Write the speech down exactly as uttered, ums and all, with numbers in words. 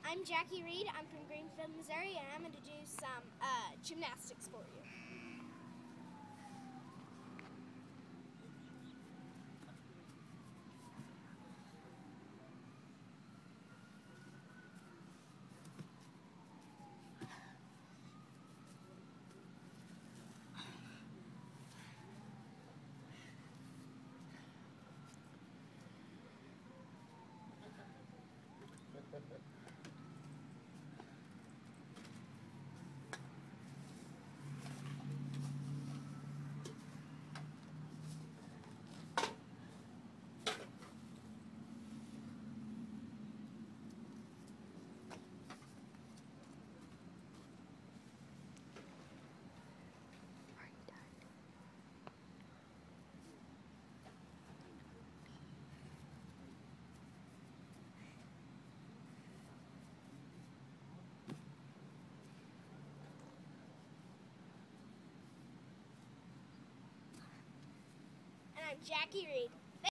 I'm Jacque Reid. I'm from Greenfield, Missouri, and I'm going to do some uh, gymnastics for you. And I'm Jacque Reid.